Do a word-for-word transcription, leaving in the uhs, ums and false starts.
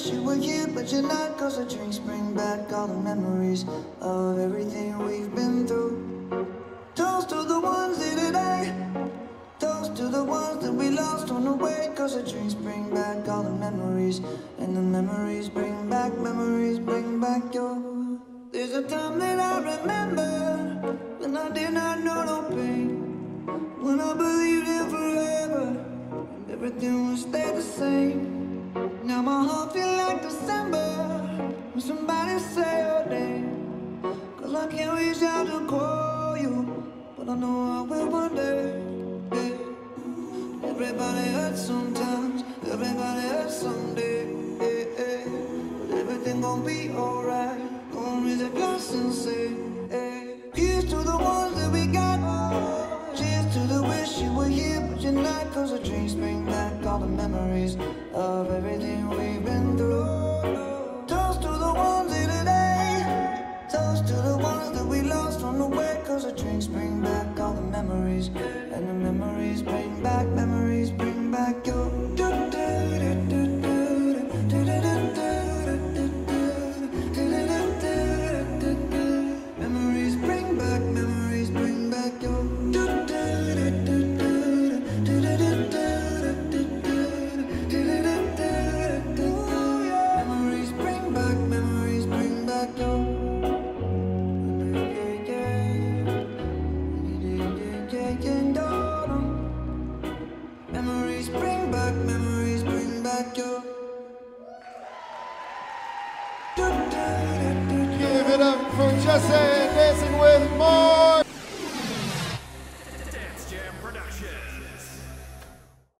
wish you were here, but you're not. Cause the drinks bring back all the memories of everything we've been through. Toast to the ones here today. Toast to the ones that we lost on the way. Cause the drinks bring back all the memories. And the memories bring back, memories bring back your. There's a time that I remember when I did not know no pain. When I believed in forever and everything would stay the same. Now my heart feel like December when somebody say your name. Cause I can't reach out to call you, but I know I will one day. Yeah. Everybody hurts sometimes, everybody hurts someday. Yeah, yeah. But everything gon' be alright. Gonna raise a glass and say, hey. Here's to the ones that we got. Cheers to the wish you were here, but you're not. Cause the drinks bring back all the memories of everything we've been through. Toast to the ones here today. Toast to the ones that we lost on the way. Cause the drinks bring back all the memories. And the memories bring back, memories bring back your. Memories bring back, memories bring back your. Memories bring back, memories bring back your. Memories bring back, memories bring back your. Give it up for Jesse dancing with Marc.